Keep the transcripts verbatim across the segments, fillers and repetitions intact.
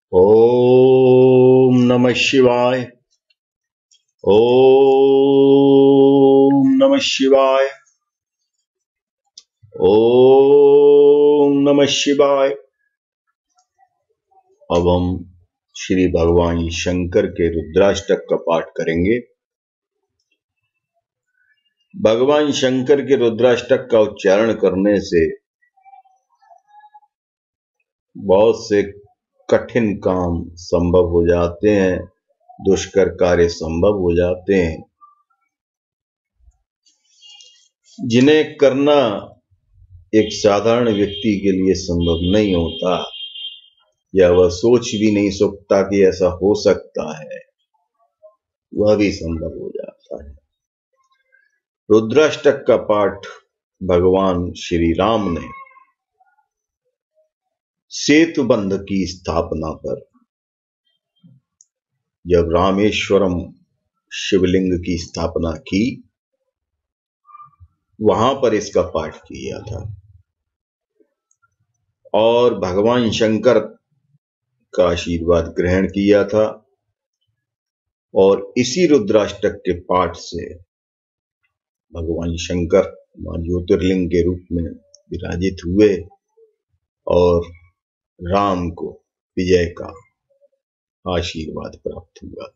ओम नमः शिवाय। ओम नमः शिवाय। ओम नमः शिवाय। अब हम श्री भगवान शंकर के रुद्राष्टक का पाठ करेंगे। भगवान शंकर के रुद्राष्टक का उच्चारण करने से बहुत से कठिन काम संभव हो जाते हैं, दुष्कर कार्य संभव हो जाते हैं, जिन्हें करना एक साधारण व्यक्ति के लिए संभव नहीं होता, या वह सोच भी नहीं सकता कि ऐसा हो सकता है, वह भी संभव हो जाता है। रुद्राष्टक का पाठ भगवान श्री राम ने सेतुबंध की स्थापना पर, जब रामेश्वरम शिवलिंग की स्थापना की, वहां पर इसका पाठ किया था और भगवान शंकर का आशीर्वाद ग्रहण किया था। और इसी रुद्राष्टक के पाठ से भगवान शंकर मां ज्योतिर्लिंग के रूप में विराजित हुए और राम को विजय का आशीर्वाद प्राप्त हुआ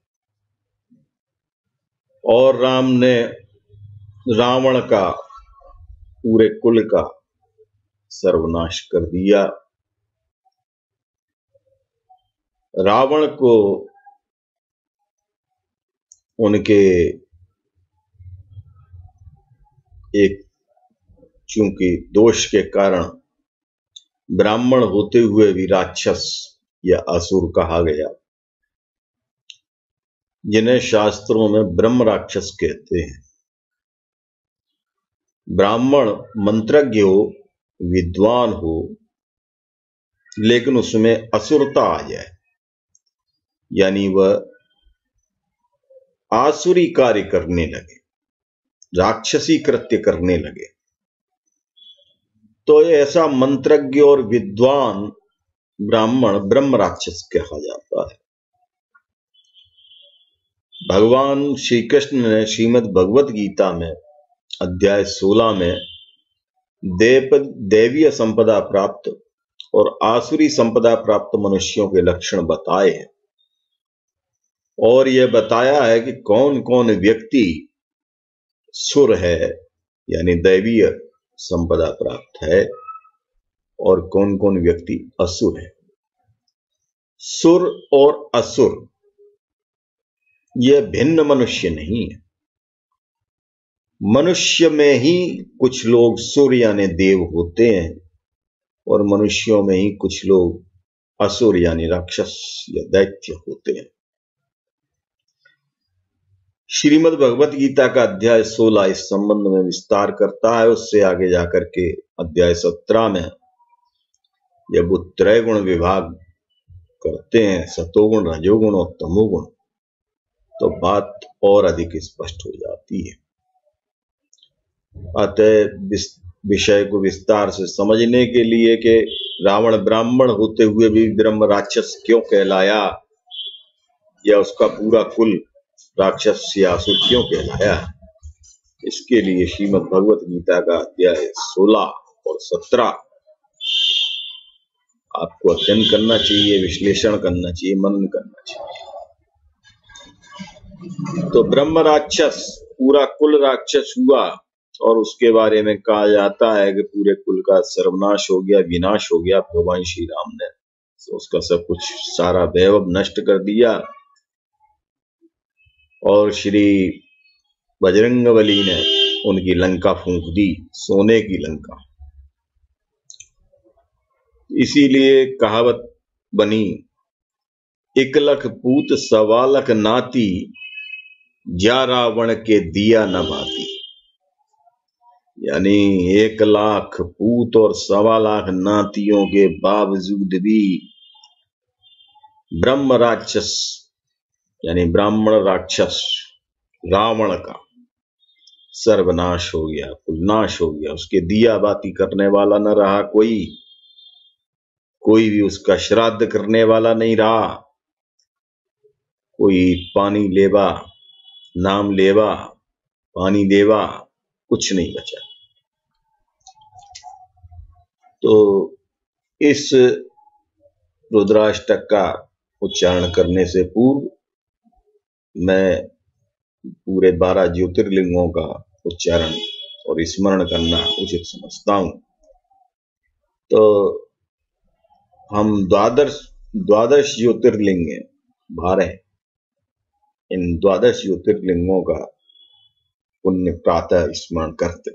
और राम ने रावण का, पूरे कुल का सर्वनाश कर दिया। रावण को उनके एक चूंकि दोष के कारण ब्राह्मण होते हुए भी राक्षस या असुर कहा गया, जिन्हें शास्त्रों में ब्रह्म राक्षस कहते हैं। ब्राह्मण मंत्रज्ञ हो, विद्वान हो, लेकिन उसमें असुरता आ जाए, यानी वह आसुरी कार्य करने लगे, राक्षसी कृत्य करने लगे, तो ऐसा मंत्रज्ञ और विद्वान ब्राह्मण ब्रह्म राक्षस कहा जाता है। भगवान श्री कृष्ण ने श्रीमद् भगवत गीता में अध्याय सोलह में देव दैवीय संपदा प्राप्त और आसुरी संपदा प्राप्त मनुष्यों के लक्षण बताए हैं और यह बताया है कि कौन कौन व्यक्ति सुर है, यानी दैवीय संपदा प्राप्त है, और कौन कौन व्यक्ति असुर है। सुर और असुर यह भिन्न मनुष्य नहीं है। मनुष्य में ही कुछ लोग सुर यानी देव होते हैं और मनुष्यों में ही कुछ लोग असुर यानी राक्षस या दैत्य होते हैं। श्रीमद् भगवत गीता का अध्याय सोलह इस संबंध में विस्तार करता है। उससे आगे जाकर के अध्याय सत्रह में जब वो त्रय गुण विभाग करते हैं, सतोगुण, रजोगुण और तमोगुण, तो बात और अधिक स्पष्ट हो जाती है। अतः विषय को विस्तार से समझने के लिए कि रावण ब्राह्मण होते हुए भी ब्रह्म राक्षस क्यों कहलाया, या उसका पूरा कुल राक्षस या असुर क्यों कहलाया, इसके लिए श्रीमद् भगवत गीता का अध्याय सोलह और सत्रह आपको अध्ययन करना चाहिए, विश्लेषण करना चाहिए, मनन करना चाहिए। तो ब्रह्म राक्षस, पूरा कुल राक्षस हुआ और उसके बारे में कहा जाता है कि पूरे कुल का सर्वनाश हो गया, विनाश हो गया। भगवान श्री राम ने तो उसका सब कुछ, सारा वैभव नष्ट कर दिया और श्री बजरंगबली ने उनकी लंका फूंक दी, सोने की लंका। इसीलिए कहावत बनी, एक लख पूत सवा लख नाती, जा रावण के दिया न बाती। यानी एक लाख पूत और सवा लाख नातियों के बावजूद भी ब्रह्म राक्षस यानी ब्राह्मण राक्षस रावण का सर्वनाश हो गया, कुल नाश हो गया। उसके दिया बाती करने वाला न रहा कोई। कोई भी उसका श्राद्ध करने वाला नहीं रहा। कोई पानी लेवा, नाम लेवा, पानी देवा, कुछ नहीं बचा। तो इस रुद्राष्टक का उच्चारण करने से पूर्व मैं पूरे बारह ज्योतिर्लिंगों का उच्चारण और स्मरण करना उचित समझता हूं। तो हम द्वादश द्वादश ज्योतिर्लिंग बारह, इन द्वादश ज्योतिर्लिंगों का पुण्य प्रातः स्मरण करते।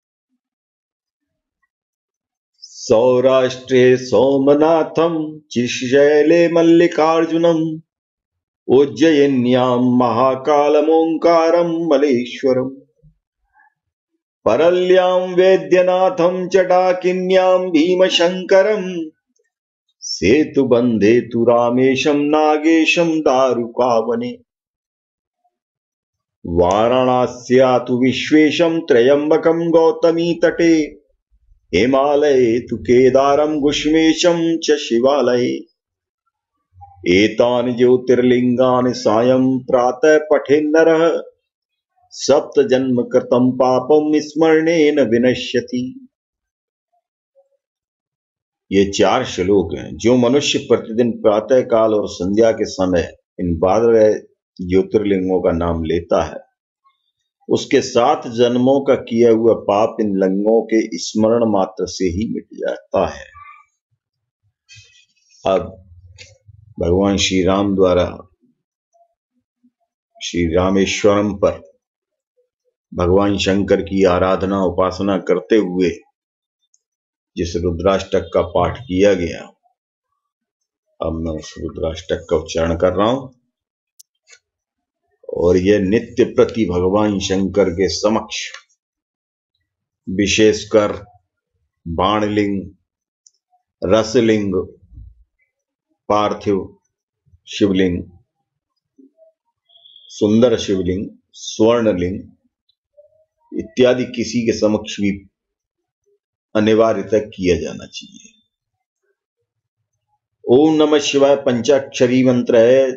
सौराष्ट्रे सोमनाथम चिशैले मल्लिकार्जुनम उज्जयिन्यां महाकालमोंकारं मलेश्वरम् परल्यां वैद्यनाथं चटाकिन्यां भीमशंकरं सेतुबन्धे तु रामेशं नागेशं दारुकावने वाराणस्या तु विश्वेशं त्र्यम्बकं गौतमी तटे हिमालये तु केदारं गुष्मेशं च शिवालये एतानि ज्योतिर्लिंगानि सायं प्रातः पठेन्नरः सप्त जन्म कृतं पापं स्मरणेन विनश्यति। ये चार श्लोक हैं। जो मनुष्य प्रतिदिन प्रातः काल और संध्या के समय इन बारह ज्योतिर्लिंगों का नाम लेता है, उसके सात जन्मों का किया हुआ पाप इन लिंगों के स्मरण मात्र से ही मिट जाता है। अब भगवान श्री राम द्वारा श्री रामेश्वरम पर भगवान शंकर की आराधना उपासना करते हुए जिस रुद्राष्टक का पाठ किया गया, अब मैं उस रुद्राष्टक का उच्चारण कर रहा हूं और यह नित्य प्रति भगवान शंकर के समक्ष, विशेषकर बाणलिंग, रसलिंग, पार्थिव शिवलिंग, सुंदर शिवलिंग, स्वर्णलिंग इत्यादि किसी के समक्ष भी अनिवार्यतः किया जाना चाहिए। ओम नमः शिवाय पंचाक्षरी मंत्र है।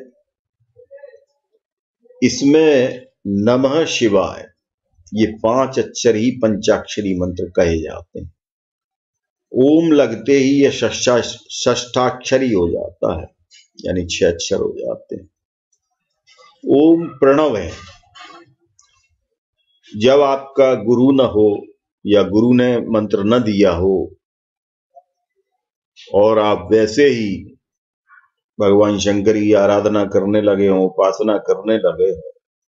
इसमें नमः शिवाय ये पांच अक्षर ही पंचाक्षरी मंत्र कहे जाते हैं। ओम लगते ही यह षष्ठाक्षरी हो जाता है, यानी छह अक्षर हो जाते हैं। ओम प्रणव है। जब आपका गुरु न हो या गुरु ने मंत्र न दिया हो और आप वैसे ही भगवान शंकर की आराधना करने लगे हो, उपासना करने लगे हो,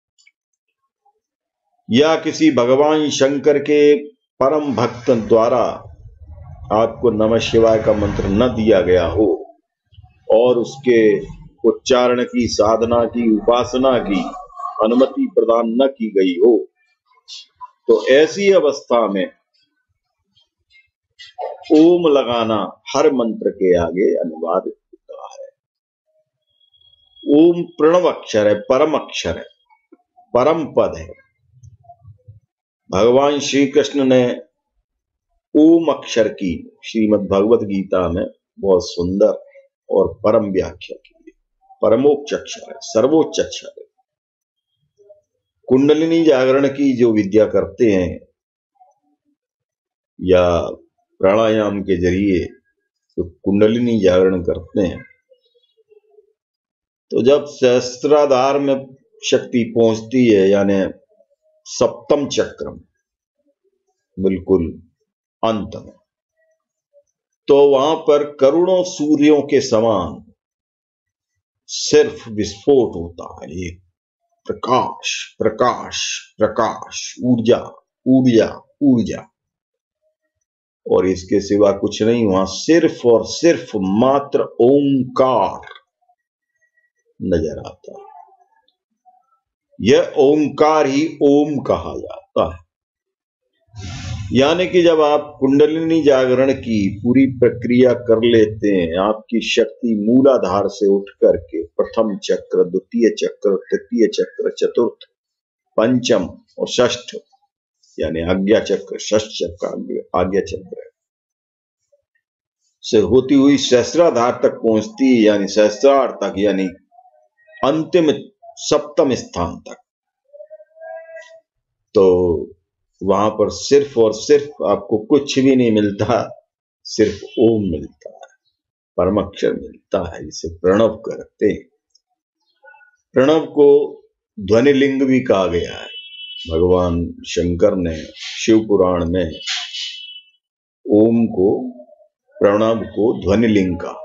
या किसी भगवान शंकर के परम भक्त द्वारा आपको नमः शिवाय का मंत्र न दिया गया हो और उसके उच्चारण की, साधना की, उपासना की अनुमति प्रदान न की गई हो, तो ऐसी अवस्था में ओम लगाना हर मंत्र के आगे अनिवार्य होता है। ओम प्रणव अक्षर है, परम अक्षर है, परम पद है। भगवान श्री कृष्ण ने ओम अक्षर की श्रीमद् भगवत गीता में बहुत सुंदर और परम व्याख्या की है। परमोच्च अक्षर है, सर्वोच्च अक्षर है। कुंडलिनी जागरण की जो विद्या करते हैं या प्राणायाम के जरिए जो कुंडलिनी जागरण करते हैं, तो जब सहस्त्राधार में शक्ति पहुंचती है, यानी सप्तम चक्र में बिल्कुल अंत में, तो वहां पर करोड़ों सूर्यों के समान सिर्फ विस्फोट होता है। एक प्रकाश प्रकाश प्रकाश, ऊर्जा ऊर्जा ऊर्जा, और इसके सिवा कुछ नहीं। वहां सिर्फ और सिर्फ मात्र ओंकार नजर आता है। यह ओंकार ही ओम कहा जाता है। यानी कि जब आप कुंडलिनी जागरण की पूरी प्रक्रिया कर लेते हैं, आपकी शक्ति मूलाधार से उठ करके प्रथम चक्र, द्वितीय चक्र, तृतीय चक्र, चतुर्थ, पंचम और षष्ठ, यानी आज्ञा चक्र, षष्ठ चक्र, आज्ञा चक्र, से होती हुई सहस्राधार तक पहुंचती है, यानी सहस्रार तक, यानी अंतिम सप्तम स्थान तक। तो वहां पर सिर्फ और सिर्फ आपको कुछ भी नहीं मिलता, सिर्फ ओम मिलता है, परमाक्षर मिलता है, जिसे प्रणव करते हैं। प्रणव को ध्वनिलिंग भी कहा गया है। भगवान शंकर ने शिव पुराण में ओम को, प्रणव को ध्वनिलिंग कहा।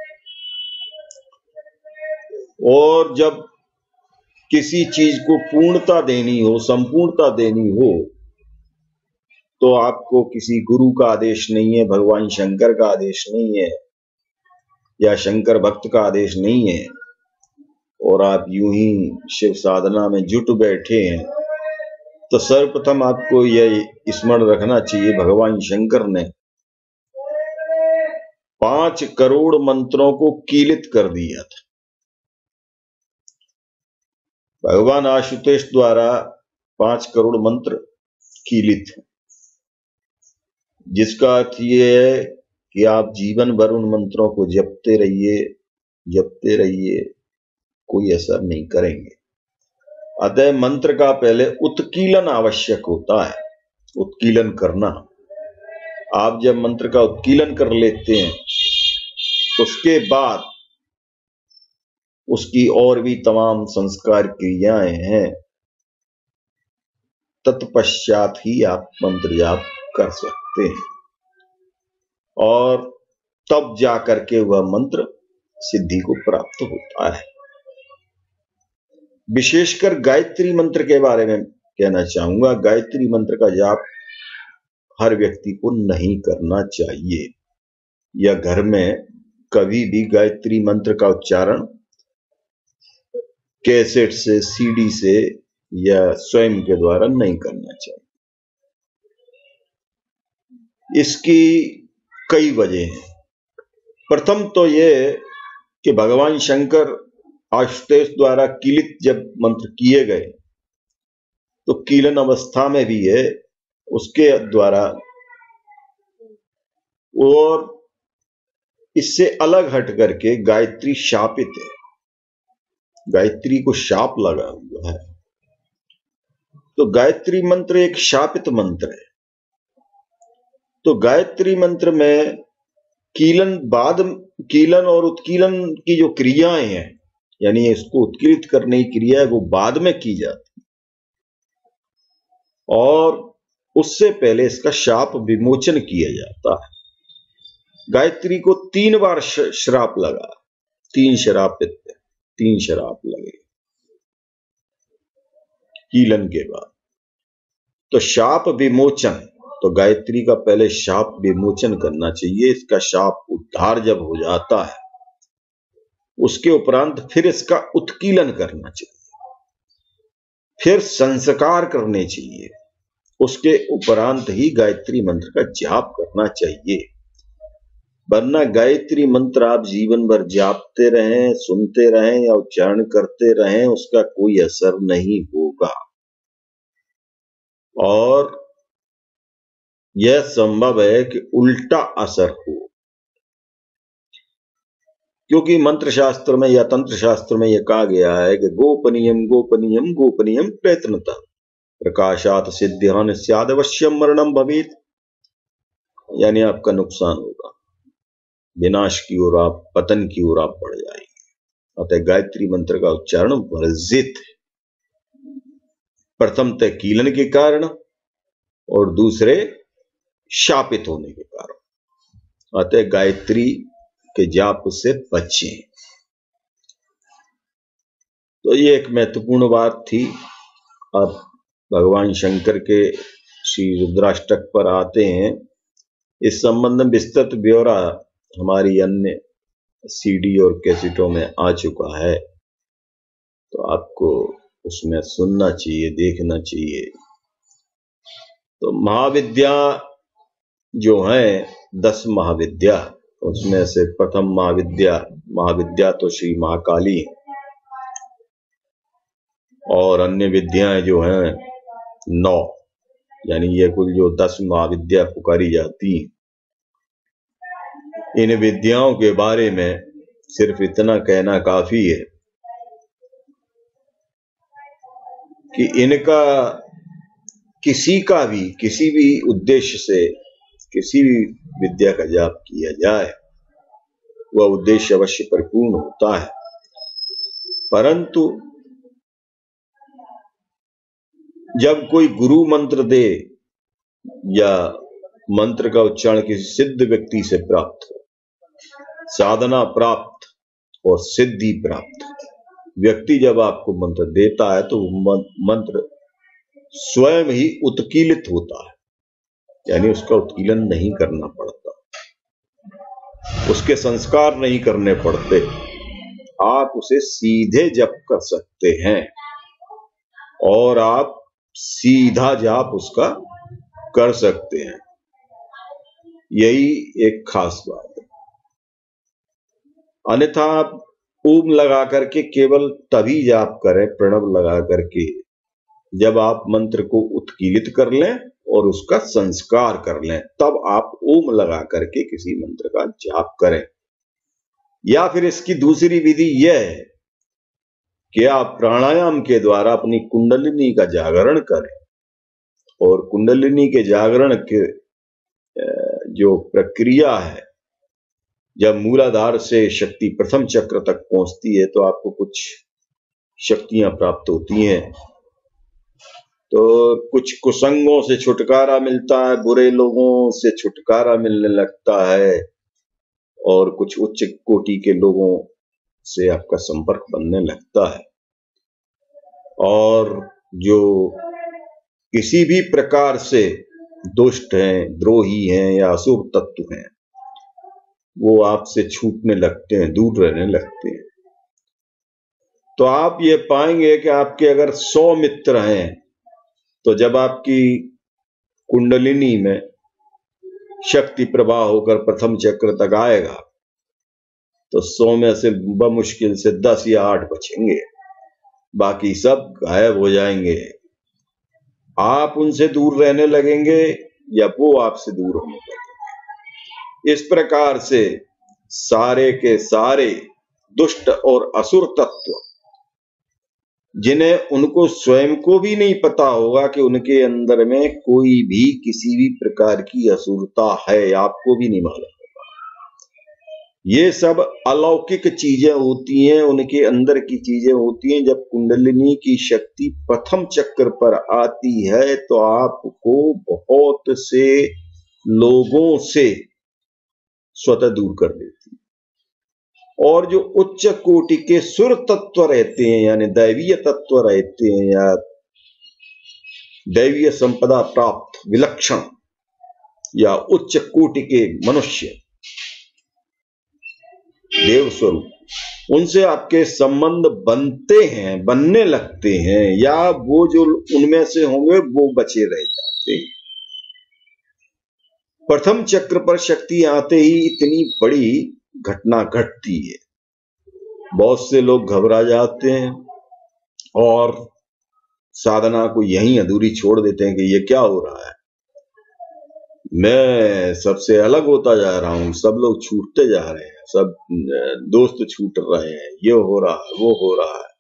और जब किसी चीज को पूर्णता देनी हो, संपूर्णता देनी हो, तो आपको किसी गुरु का आदेश नहीं है, भगवान शंकर का आदेश नहीं है, या शंकर भक्त का आदेश नहीं है, और आप यूं ही शिव साधना में जुट बैठे हैं, तो सर्वप्रथम आपको यह स्मरण रखना चाहिए, भगवान शंकर ने पांच करोड़ मंत्रों को कीलित कर दिया था। भगवान आशुतोष द्वारा पांच करोड़ मंत्र कीलित हैं, जिसका अर्थ ये है कि आप जीवन भर उन मंत्रों को जपते रहिए, जपते रहिए, कोई असर नहीं करेंगे। अतः मंत्र का पहले उत्कीलन आवश्यक होता है, उत्कीलन करना। आप जब मंत्र का उत्कीलन कर लेते हैं, उसके बाद उसकी और भी तमाम संस्कार क्रियाएं हैं, तत्पश्चात ही आप मंत्र जाप कर सकते हैं, और तब जाकर के वह मंत्र सिद्धि को प्राप्त होता है। विशेषकर गायत्री मंत्र के बारे में कहना चाहूंगा। गायत्री मंत्र का जाप हर व्यक्ति को नहीं करना चाहिए, या घर में कभी भी गायत्री मंत्र का उच्चारण कैसेट से, सीडी से या स्वयं के द्वारा नहीं करना चाहिए। इसकी कई वजह हैं। प्रथम तो यह कि भगवान शंकर आशुतोष द्वारा कीलित जब मंत्र किए गए, तो कीलन अवस्था में भी है उसके द्वारा, और इससे अलग हट करके गायत्री शापित है, गायत्री को शाप लगा हुआ है। तो गायत्री मंत्र एक शापित मंत्र है। तो गायत्री मंत्र में कीलन बाद कीलन और उत्कीलन की जो क्रियाएं हैं, यानी इसको उत्कीलित करने की क्रिया है, वो बाद में की जाती, और उससे पहले इसका शाप विमोचन किया जाता है। गायत्री को तीन बार श्राप लगा, तीन श्रापित, तीन श्राप लगे कीलन के बाद। तो शाप विमोचन, तो गायत्री का पहले शाप विमोचन करना चाहिए। इसका शाप उद्धार जब हो जाता है, उसके उपरांत फिर इसका उत्कीलन करना चाहिए, फिर संस्कार करने चाहिए, उसके उपरांत ही गायत्री मंत्र का जाप करना चाहिए। वरना गायत्री मंत्र आप जीवन भर जापते रहें, सुनते रहें या उच्चारण करते रहें, उसका कोई असर नहीं होगा, और यह संभव है कि उल्टा असर हो। क्योंकि मंत्र शास्त्र में या तंत्र शास्त्र में यह कहा गया है कि गोपनीयम गोपनीयम गोपनीयम प्रयत्नता प्रकाशात सिद्ध्यान स्याद अवश्यम मरणम भवेत, यानी आपका नुकसान होगा, विनाश की ओर आप, पतन की ओर आप बढ़ जाएंगे। अतः गायत्री मंत्र का उच्चारण वर्जित है, प्रथम तय कीलन के कारण और दूसरे शापित होने के कारण। अतः गायत्री के जाप से बचें। तो ये एक महत्वपूर्ण बात थी। अब भगवान शंकर के श्री रुद्राष्टक पर आते हैं। इस संबंध में विस्तृत ब्यौरा हमारी अन्य सीडी और कैसेटों में आ चुका है, तो आपको उसमें सुनना चाहिए, देखना चाहिए। तो महाविद्या जो है, दस महाविद्या, उसमें से प्रथम महाविद्या महाविद्या तो श्री महाकाली, और अन्य विद्याएं जो हैं नौ, यानी ये कुल जो दस महाविद्या पुकारी जाती। इन विद्याओं के बारे में सिर्फ इतना कहना काफी है कि इनका किसी का भी किसी भी उद्देश्य से किसी भी विद्या का जाप किया जाए वह उद्देश्य अवश्य परिपूर्ण होता है, परंतु जब कोई गुरु मंत्र दे या मंत्र का उच्चारण किसी सिद्ध व्यक्ति से प्राप्त हो, साधना प्राप्त और सिद्धि प्राप्त व्यक्ति जब आपको मंत्र देता है तो मंत्र स्वयं ही उत्कीलित होता है, यानी उसका उत्कीलन नहीं करना पड़ता, उसके संस्कार नहीं करने पड़ते, आप उसे सीधे जप कर सकते हैं और आप सीधा जाप उसका कर सकते हैं। यही एक खास बात है। अन्यथा आप ओम लगा करके केवल तभी जाप करें, प्रणव लगा करके, जब आप मंत्र को उत्कीलित कर लें और उसका संस्कार कर लें, तब आप ओम लगा करके किसी मंत्र का जाप करें। या फिर इसकी दूसरी विधि यह है कि आप प्राणायाम के द्वारा अपनी कुंडलिनी का जागरण करें और कुंडलिनी के जागरण के जो प्रक्रिया है, जब मूलाधार से शक्ति प्रथम चक्र तक पहुंचती है तो आपको कुछ शक्तियां प्राप्त होती हैं। तो कुछ कुसंगों से छुटकारा मिलता है, बुरे लोगों से छुटकारा मिलने लगता है और कुछ उच्च कोटि के लोगों से आपका संपर्क बनने लगता है। और जो किसी भी प्रकार से दुष्ट हैं, द्रोही हैं या असुर तत्व हैं, वो आपसे छूटने लगते हैं, दूर रहने लगते हैं। तो आप ये पाएंगे कि आपके अगर सौ मित्र हैं तो जब आपकी कुंडलिनी में शक्ति प्रवाह होकर प्रथम चक्र तक आएगा तो सौ में से बमुश्किल से दस या आठ बचेंगे, बाकी सब गायब हो जाएंगे। आप उनसे दूर रहने लगेंगे या वो आपसे दूर होने लगेंगे। इस प्रकार से सारे के सारे दुष्ट और असुर तत्व, जिन्हें उनको स्वयं को भी नहीं पता होगा कि उनके अंदर में कोई भी किसी भी प्रकार की असुरता है, आपको भी नहीं मालूम होगा। ये सब अलौकिक चीजें होती हैं, उनके अंदर की चीजें होती हैं। जब कुंडलिनी की शक्ति प्रथम चक्र पर आती है तो आपको बहुत से लोगों से स्वतः दूर कर देती है। और जो उच्च कोटि के सुर तत्व रहते हैं, यानी दैवीय तत्व रहते हैं या दैवीय संपदा प्राप्त विलक्षण या उच्च कोटि के मनुष्य, देव स्वरूप, उनसे आपके संबंध बनते हैं, बनने लगते हैं, या वो जो उनमें से होंगे वो बचे रह जाते हैं। प्रथम चक्र पर शक्ति आते ही इतनी बड़ी घटना घटती है, बहुत से लोग घबरा जाते हैं और साधना को यहीं अधूरी छोड़ देते हैं कि ये क्या हो रहा है, मैं सबसे अलग होता जा रहा हूं, सब लोग छूटते जा रहे हैं, सब दोस्त छूट रहे हैं, ये हो रहा है, वो हो रहा है।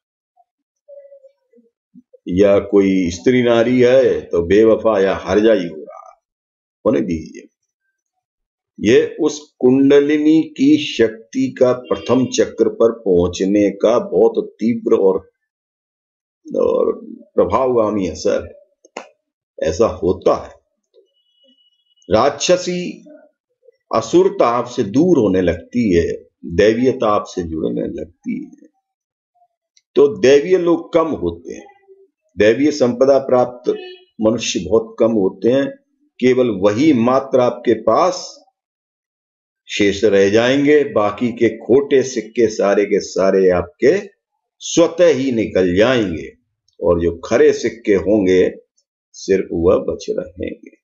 या कोई स्त्री नारी है तो बेवफा या हरजाई हो रहा है, होने दीजिए। ये उस कुंडलिनी की शक्ति का प्रथम चक्र पर पहुंचने का बहुत तीव्र और, और प्रभावगामी असर है। ऐसा होता है। राक्षसी असुरता आपसे दूर होने लगती है, दैवीयता आपसे जुड़ने लगती है। तो दैवीय लोग कम होते हैं, दैवीय संपदा प्राप्त मनुष्य बहुत कम होते हैं। केवल वही मात्र आपके पास शेष रह जाएंगे, बाकी के खोटे सिक्के सारे के सारे आपके स्वतः ही निकल जाएंगे और जो खरे सिक्के होंगे सिर्फ वह बच रहेंगे।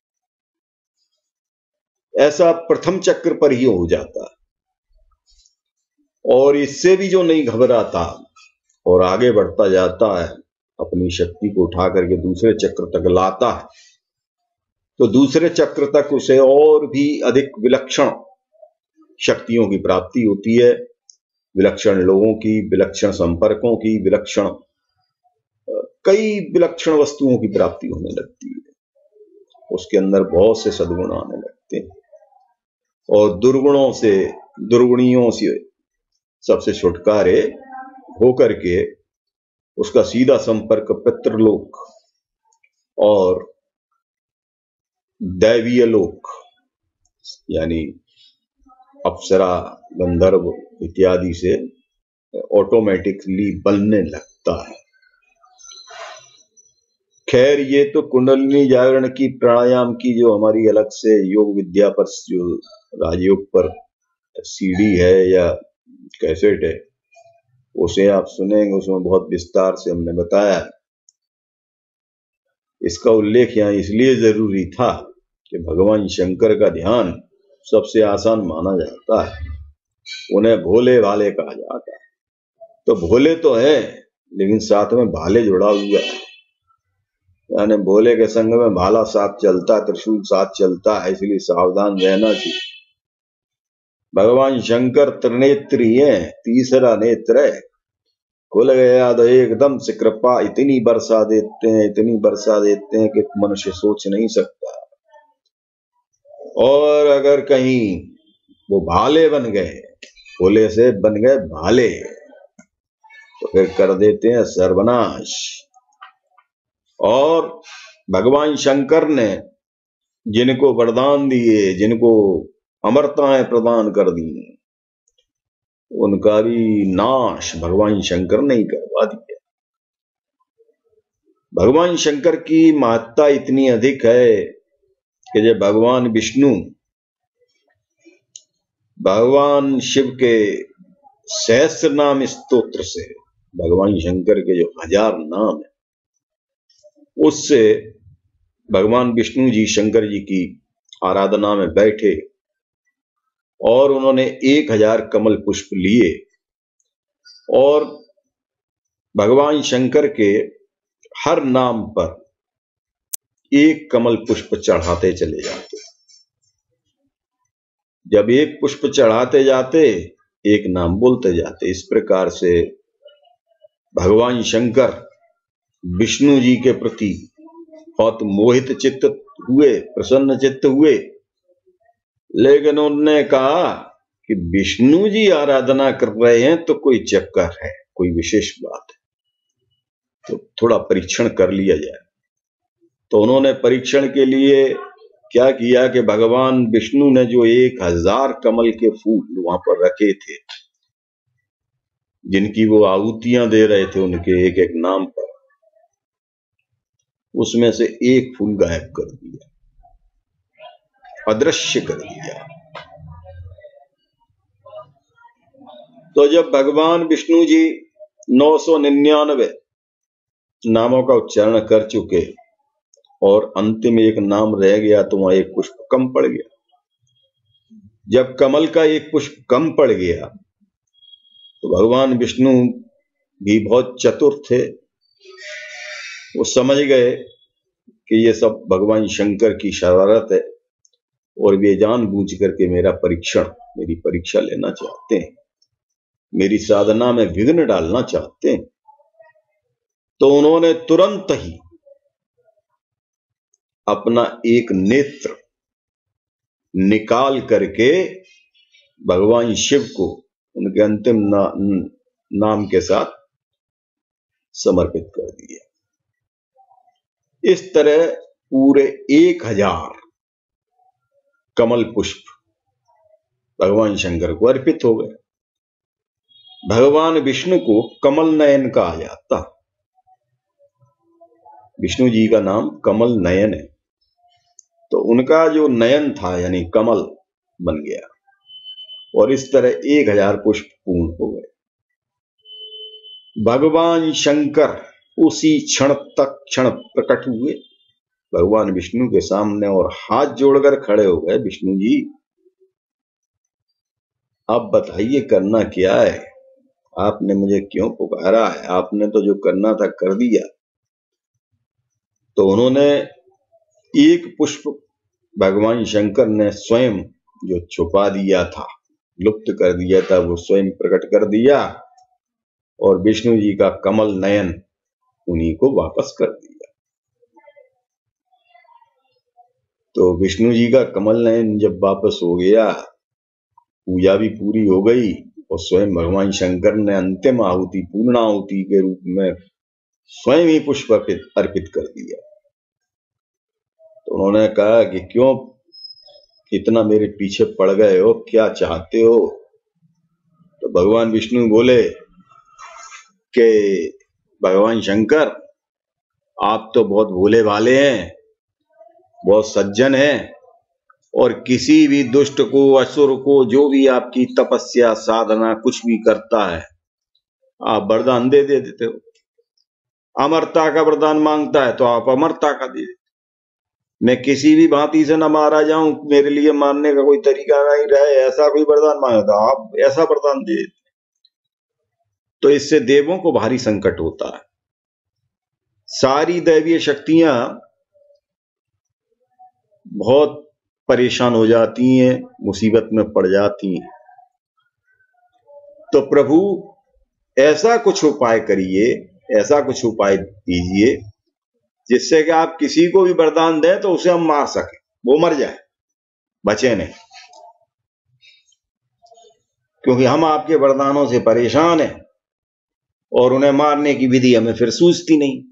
ऐसा प्रथम चक्र पर ही हो जाता है। और इससे भी जो नहीं घबराता और आगे बढ़ता जाता है, अपनी शक्ति को उठा करके दूसरे चक्र तक लाता है, तो दूसरे चक्र तक उसे और भी अधिक विलक्षण शक्तियों की प्राप्ति होती है, विलक्षण लोगों की, विलक्षण संपर्कों की, विलक्षण कई विलक्षण वस्तुओं की प्राप्ति होने लगती है। उसके अंदर बहुत से सद्गुण आने लगते हैं और दुर्गुणों से, दुर्गुणियों से सबसे छुटकारे होकर के उसका सीधा संपर्क पितृलोक और दैवीय लोक यानी अप्सरा, गंधर्व इत्यादि से ऑटोमेटिकली बनने लगता है। खैर, ये तो कुंडलिनी जागरण की, प्राणायाम की जो हमारी अलग से योग विद्या पर, जो राजयोग पर सीडी है या कैसेट है, उसे आप सुनेंगे, उसमें बहुत विस्तार से हमने बताया है। इसका उल्लेख यहाँ इसलिए जरूरी था कि भगवान शंकर का ध्यान सबसे आसान माना जाता है, उन्हें भोले भाले कहा जाता है। तो भोले तो है, लेकिन साथ में भाले जुड़ा हुआ है, यानी भोले के संग में भाला साथ चलता, त्रिशूल साथ चलता है, इसलिए सावधान रहना चाहिए। भगवान शंकर त्रिनेत्री हैं, तीसरा नेत्र है, खुल गया तो एकदम से कृपा इतनी बरसा देते हैं, इतनी बरसा देते हैं कि मनुष्य सोच नहीं सकता। और अगर कहीं वो भाले बन गए, भोले से बन गए भाले, तो फिर कर देते हैं सर्वनाश। और भगवान शंकर ने जिनको वरदान दिए, जिनको अमरताएं प्रदान कर दी, उनका भी नाश भगवान शंकर ने ही करवा दिया। भगवान शंकर की महत्ता इतनी अधिक है कि जब भगवान विष्णु भगवान शिव के सहस्त्र नाम स्तोत्र से, भगवान शंकर के जो हजार नाम है, उससे भगवान विष्णु जी शंकर जी की आराधना में बैठे और उन्होंने एक हजार कमल पुष्प लिए और भगवान शंकर के हर नाम पर एक कमल पुष्प चढ़ाते चले जाते। जब एक पुष्प चढ़ाते जाते, एक नाम बोलते जाते। इस प्रकार से भगवान शंकर विष्णु जी के प्रति बहुत मोहित चित्त हुए, प्रसन्न चित्त हुए, लेकिन उन्होंने कहा कि विष्णु जी आराधना कर रहे हैं तो कोई चक्कर है, कोई विशेष बात है, तो थोड़ा परीक्षण कर लिया जाए। तो उन्होंने परीक्षण के लिए क्या किया कि भगवान विष्णु ने जो एक हजार कमल के फूल वहां पर रखे थे, जिनकी वो आहुतियां दे रहे थे उनके एक एक नाम पर, उसमें से एक फूल गायब कर दिया, अदृश्य कर दिया। तो जब भगवान विष्णु जी नौ सौ निन्यानवे नामों का उच्चारण कर चुके और अंतिम एक नाम रह गया, तो वहां एक पुष्प कम पड़ गया। जब कमल का एक पुष्प कम पड़ गया तो भगवान विष्णु भी बहुत चतुर थे, वो समझ गए कि ये सब भगवान शंकर की शरारत है और वे जानबूझ करके मेरा परीक्षण, मेरी परीक्षा लेना चाहते हैं, मेरी साधना में विघ्न डालना चाहते हैं। तो उन्होंने तुरंत ही अपना एक नेत्र निकाल करके भगवान शिव को उनके अंतिम ना, नाम के साथ समर्पित कर दिया। इस तरह पूरे एक हजार कमल पुष्प भगवान शंकर को अर्पित हो गए। भगवान विष्णु को कमल नयन कहा जाता। विष्णु जी का नाम कमल नयन है, तो उनका जो नयन था यानी कमल बन गया और इस तरह एक हजार पुष्प पूर्ण हो गए। भगवान शंकर उसी क्षण तक क्षण प्रकट हुए भगवान विष्णु के सामने और हाथ जोड़कर खड़े हो गए, विष्णु जी आप बताइए करना क्या है, आपने मुझे क्यों पुकारा है, आपने तो जो करना था कर दिया। तो उन्होंने एक पुष्प भगवान शंकर ने स्वयं जो छुपा दिया था लुप्त कर दिया था वो स्वयं प्रकट कर दिया और विष्णु जी का कमल नयन उन्हीं को वापस कर दिया। तो विष्णु जी का कमल नयन जब वापस हो गया, पूजा भी पूरी हो गई और स्वयं भगवान शंकर ने अंतिम आहुति पूर्णाहुति के रूप में स्वयं ही पुष्प अर्पित कर दिया। तो उन्होंने कहा कि क्यों इतना मेरे पीछे पड़ गए हो, क्या चाहते हो? तो भगवान विष्णु बोले कि भगवान शंकर, आप तो बहुत भोले भाले हैं, बहुत सज्जन हैं और किसी भी दुष्ट को, असुर को, जो भी आपकी तपस्या साधना कुछ भी करता है, आप वरदान दे दे देते हो। अमरता का वरदान मांगता है तो आप अमरता का दे देते। मैं किसी भी भांति से न मारा जाऊं, मेरे लिए मारने का कोई तरीका नहीं रहे, ऐसा कोई वरदान मांगा तो आप ऐसा वरदान दे देते। तो इससे देवों को भारी संकट होता है। सारी दैवीय शक्तियां बहुत परेशान हो जाती हैं, मुसीबत में पड़ जाती हैं। तो प्रभु ऐसा कुछ उपाय करिए, ऐसा कुछ उपाय दीजिए जिससे कि आप किसी को भी वरदान दें तो उसे हम मार सकें, वो मर जाए, बचे नहीं। क्योंकि हम आपके वरदानों से परेशान हैं और उन्हें मारने की विधि हमें फिर सूझती नहीं।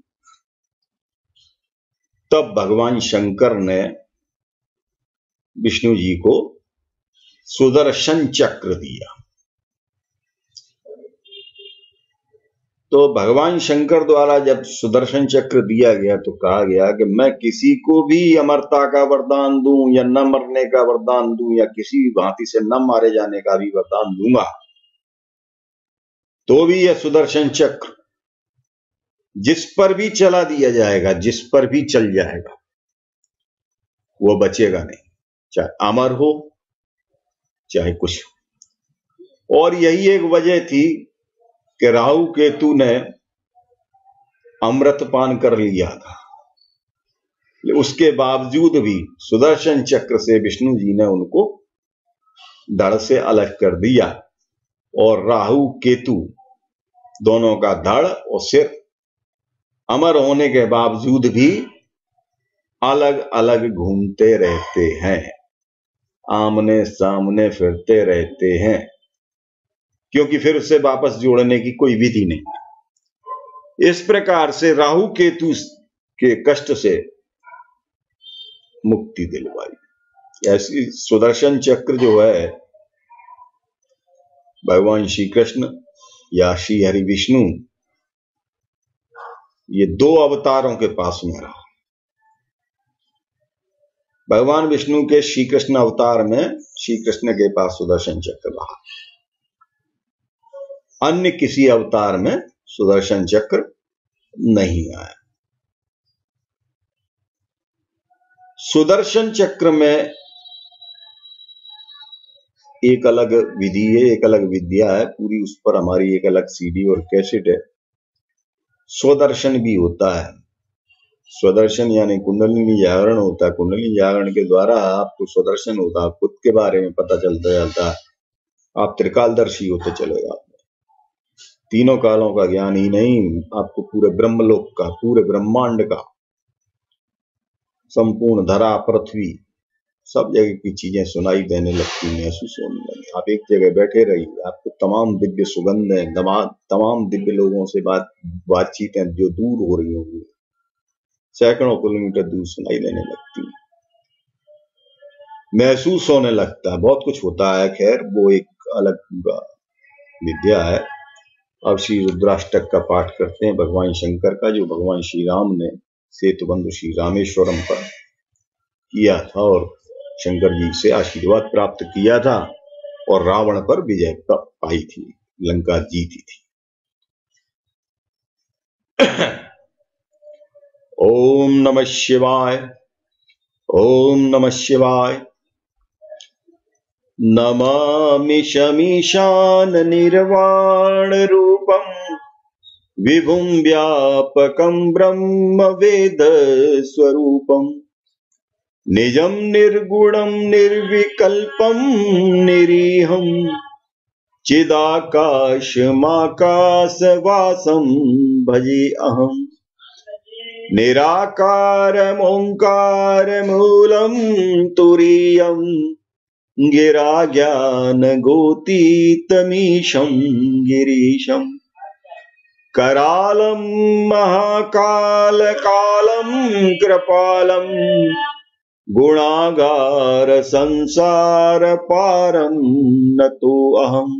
तब भगवान शंकर ने विष्णु जी को सुदर्शन चक्र दिया। तो भगवान शंकर द्वारा जब सुदर्शन चक्र दिया गया तो कहा गया कि मैं किसी को भी अमरता का वरदान दूं या न मरने का वरदान दूं या किसी भी भांति से न मारे जाने का भी वरदान दूंगा तो भी यह सुदर्शन चक्र जिस पर भी चला दिया जाएगा, जिस पर भी चल जाएगा, वो बचेगा नहीं, चाहे अमर हो चाहे कुछ हो। और यही एक वजह थी कि राहु केतु ने अमृत पान कर लिया था, उसके बावजूद भी सुदर्शन चक्र से विष्णु जी ने उनको धड़ से अलग कर दिया और राहु केतु दोनों का धड़ और सिर अमर होने के बावजूद भी अलग अलग घूमते रहते हैं, आमने सामने फिरते रहते हैं, क्योंकि फिर उसे वापस जोड़ने की कोई विधि नहीं। इस प्रकार से राहु केतु के कष्ट से मुक्ति दिलवाई। ऐसी सुदर्शन चक्र जो है भगवान श्री कृष्ण या श्री हरि विष्णु, ये दो अवतारों के पास में रहा। भगवान विष्णु के श्री कृष्ण अवतार में श्री कृष्ण के पास सुदर्शन चक्र रहा, अन्य किसी अवतार में सुदर्शन चक्र नहीं आया। सुदर्शन चक्र में एक अलग विधि है, एक अलग विद्या है पूरी, उस पर हमारी एक अलग सीडी और कैसेट है। स्वदर्शन भी होता है। स्वदर्शन यानी कुंडलिनी जागरण होता है। कुंडलिनी जागरण के द्वारा आपको स्वदर्शन होता है, खुद के बारे में पता चलता जाता है, आप त्रिकालदर्शी होते चले जाते। तीनों कालों का ज्ञान ही नहीं, आपको पूरे ब्रह्मलोक का, पूरे ब्रह्मांड का, संपूर्ण धरा पृथ्वी सब जगह की चीजें सुनाई देने लगती, महसूस होने लगी। आप एक जगह बैठे रहिए, आपको तमाम दिव्य सुगंधें, तमाम दिव्य लोगों से बात बातचीतें जो दूर हो रही होंगी, सैकड़ों किलोमीटर दूर सुनाई देने लगती, महसूस होने लगता है, बहुत कुछ होता है। खैर वो एक अलग विद्या है। अब श्री रुद्राष्टक का पाठ करते हैं भगवान शंकर का, जो भगवान श्री राम ने सेतुबंध श्री रामेश्वरम पर किया था और शंकर जी से आशीर्वाद प्राप्त किया था और रावण पर विजय पाई थी, लंका जीती थी। ओम नमः शिवाय, ओम नमः शिवाय। नमामि शमीशान निर्वाण रूपम विभुं व्यापकं ब्रह्म वेद स्वरूपम निजं निर्गुणं निर्विकल्पं निरीहं चिदाकाशमाकाशवासं भजे अहम्। निराकारमोङ्कारमूलं तुरीयं गिराज्ञानगोतीतमीशं गिरीशम्। करालं महाकालकालं कृपालं गुणागार संसार पारं नतो अहम्।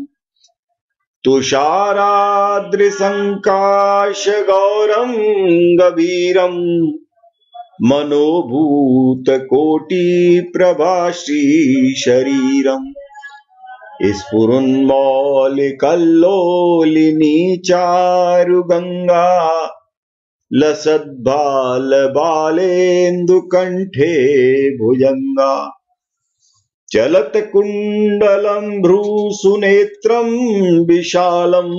तुषाराद्रिसङ्काश गौरं गभीरं मनोभूतकोटि प्रभाश्री शरीरम्। स्फुरन्मौलिकल्लोलिनी चारुगङ्गा लसद्बालबालेन्दुकण्ठे भुजङ्गा। चलत्कुण्डलं भ्रूसुनेत्रं विशालं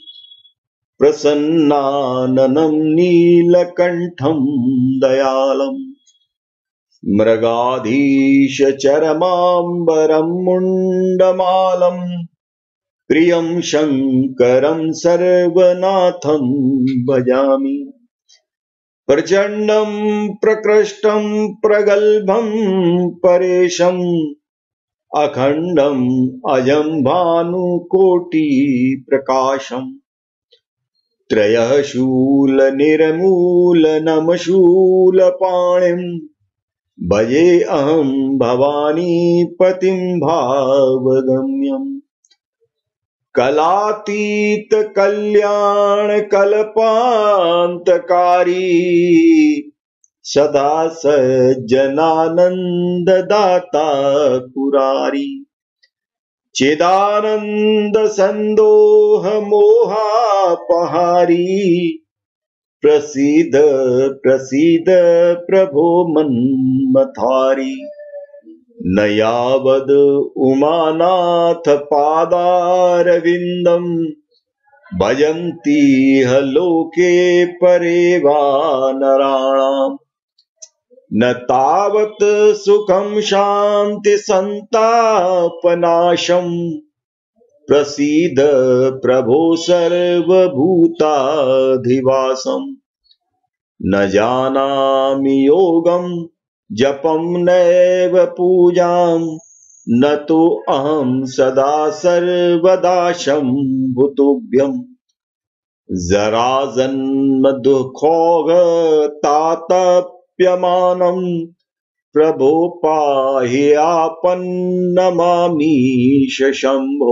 प्रसन्नाननं नीलकण्ठं दयालम्। मृगाधीशचरमाम्बरं मुण्डमालं प्रियं शङ्करं सर्वनाथं भजामि। प्रचण्डं प्रकृष्टं प्रगल्भं परेशम् अखण्डम् अजं भानुकोटिप्रकाशम्। त्रयः शूलनिर्मूलनमशूलपाणिं भजे अहं भवानीपतिं भावगम्यम्। कलातीत कल्याण कल्पान्तकारी सदा सज्जनानन्ददाता पुरारी। चिदानन्द सन्दोह मोहापहारी प्रसीद प्रसीद प्रभो मन्मथारी। न यावद् उमानाथ पादारविन्दं भजन्तीह लोके परे वा नराणाम्। न तावत् सुखं शान्ति संतापनाशम् प्रसीद प्रभो सर्वभूताधिवासम्। न जानामि योगं जपं नैव पूजां न तो अहं सदा सर्वदा शम्भुतुभ्यम्। जराजन्म दुःखौघतातप्यमानं प्रभो पाहि आपन्नमामीश शम्भो।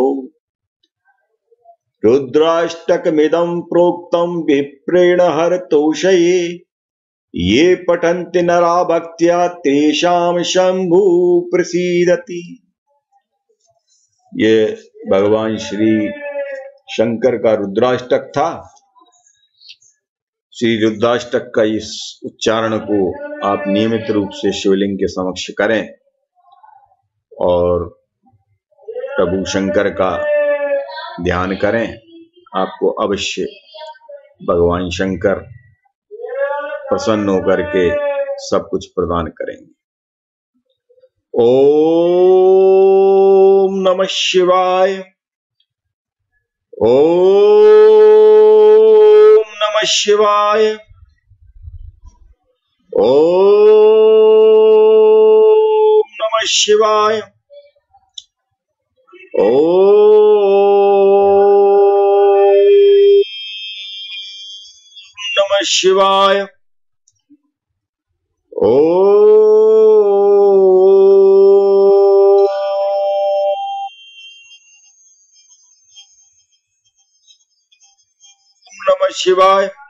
रुद्राष्टकमिदं प्रोक्तं विप्रेण हरतोषये ये पठन्ति नरा भक्त्या तेषां शंभु प्रसीदति। ये भगवान श्री शंकर का रुद्राष्टक था। श्री रुद्राष्टक का इस उच्चारण को आप नियमित रूप से शिवलिंग के समक्ष करें और प्रभु शंकर का ध्यान करें। आपको अवश्य भगवान शंकर प्रसन्न होकर के सब कुछ प्रदान करेंगे। ओम नमः शिवाय। ओम नमः शिवाय। ओम नमः शिवाय। ओम नमः शिवाय। ओम नमः शिवाय।